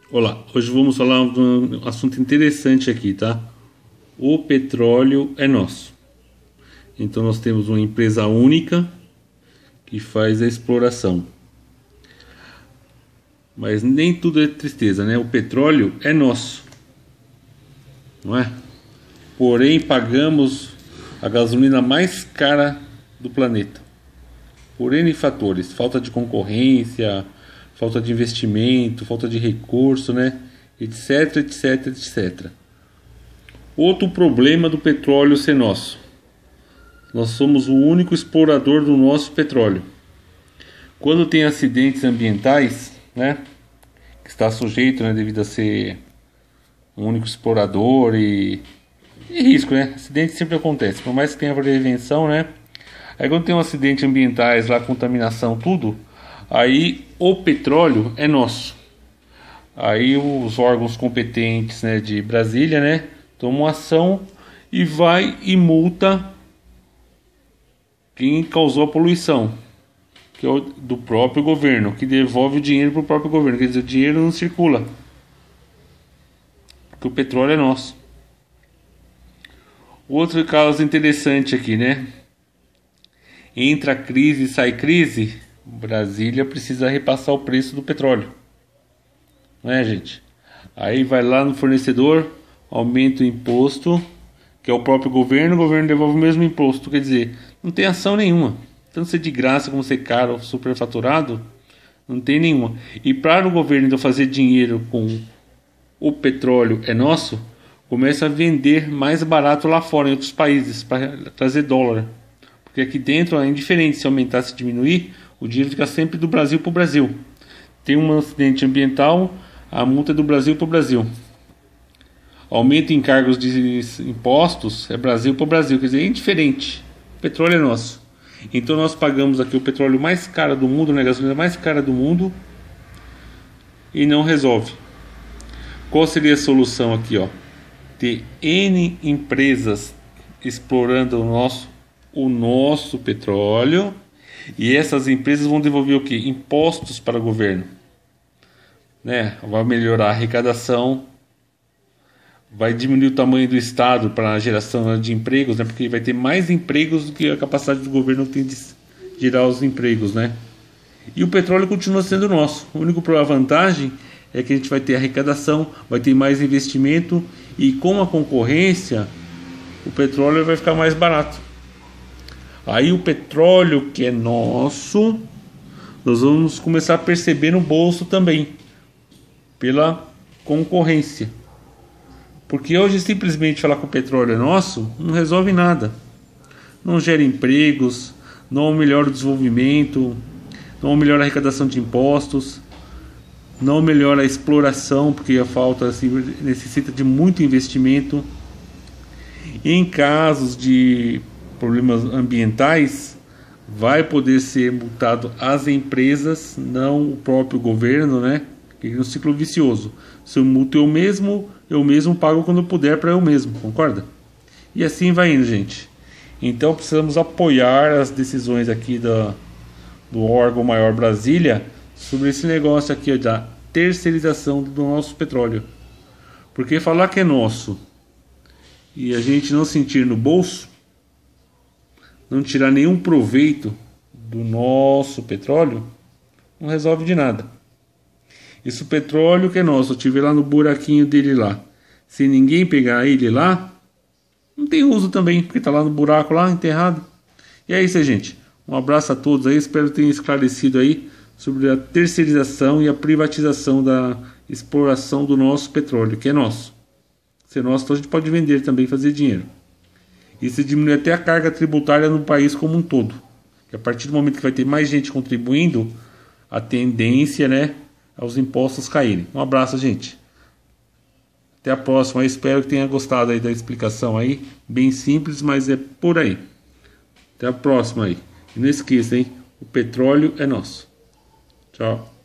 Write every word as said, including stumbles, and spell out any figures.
Olá, hoje vamos falar de um assunto interessante aqui, tá? O petróleo é nosso. Então nós temos uma empresa única que faz a exploração. Mas nem tudo é tristeza, né? O petróleo é nosso, não é? Porém, pagamos a gasolina mais cara do planeta. Por N fatores, falta de concorrência, falta de investimento, falta de recurso, né? Etc, etc, etcétera. Outro problema do petróleo ser nosso. Nós somos o único explorador do nosso petróleo. Quando tem acidentes ambientais, né? Que está sujeito, né? Devido a ser um único explorador e, e risco, né? Acidente sempre acontece, por mais que tenha prevenção, né? Aí quando tem um acidente ambientais lá, contaminação, tudo, aí o petróleo é nosso. Aí os órgãos competentes, né, de Brasília, né, tomam ação e vai e multa quem causou a poluição, que é o do próprio governo, que devolve o dinheiro para o próprio governo. Quer dizer, o dinheiro não circula, porque o petróleo é nosso. Outro caso interessante aqui, né? Entra crise e sai crise, Brasília precisa repassar o preço do petróleo, não é, gente? Aí vai lá no fornecedor, aumenta o imposto, que é o próprio governo, o governo devolve o mesmo imposto. Quer dizer, não tem ação nenhuma, tanto ser de graça como ser caro ou superfaturado, não tem nenhuma. E para o governo então fazer dinheiro com o petróleo é nosso, começa a vender mais barato lá fora, em outros países, para trazer dólar. Porque aqui dentro é indiferente se aumentar, se diminuir, o dinheiro fica sempre do Brasil para o Brasil. Tem um acidente ambiental, a multa é do Brasil para o Brasil. Aumento em encargos de impostos é Brasil para o Brasil, quer dizer, é indiferente. O petróleo é nosso. Então nós pagamos aqui o petróleo mais caro do mundo, né, a gasolina mais cara do mundo, e não resolve. Qual seria a solução aqui, ó? Ter N empresas explorando o nosso o nosso petróleo, e essas empresas vão devolver o que? Impostos para o governo, né? Vai melhorar a arrecadação, vai diminuir o tamanho do Estado para a geração de empregos, né? Porque vai ter mais empregos do que a capacidade do governo tem de gerar os empregos, né? E o petróleo continua sendo nosso. A única vantagem é que a gente vai ter arrecadação, vai ter mais investimento, e com a concorrência o petróleo vai ficar mais barato. Aí o petróleo que é nosso, nós vamos começar a perceber no bolso também, pela concorrência. Porque hoje simplesmente falar que o petróleo é nosso não resolve nada. Não gera empregos, não melhora o desenvolvimento, não melhora a arrecadação de impostos, não melhora a exploração, porque a falta assim, necessita de muito investimento. Em casos de problemas ambientais, vai poder ser multado as empresas, não o próprio governo, né? Que é um ciclo vicioso. Se eu multo eu mesmo, eu mesmo pago quando eu puder para eu mesmo, concorda? E assim vai indo, gente. Então precisamos apoiar as decisões aqui da, do órgão maior Brasília sobre esse negócio aqui, ó, da terceirização do nosso petróleo. Porque falar que é nosso e a gente não sentir no bolso, não tirar nenhum proveito do nosso petróleo, não resolve de nada. Esse petróleo que é nosso, eu tive lá no buraquinho dele lá, se ninguém pegar ele lá, não tem uso também, porque está lá no buraco lá, enterrado. E é isso aí, gente. Um abraço a todos aí, espero ter esclarecido aí sobre a terceirização e a privatização da exploração do nosso petróleo, que é nosso. Se é nosso, então a gente pode vender também e fazer dinheiro. Isso diminui até a carga tributária no país como um todo. Que a partir do momento que vai ter mais gente contribuindo, a tendência, né, é os impostos caírem. Um abraço, gente. Até a próxima. Eu espero que tenha gostado aí da explicação aí. Bem simples, mas é por aí. Até a próxima aí. E não esqueça, hein? O petróleo é nosso. Tchau.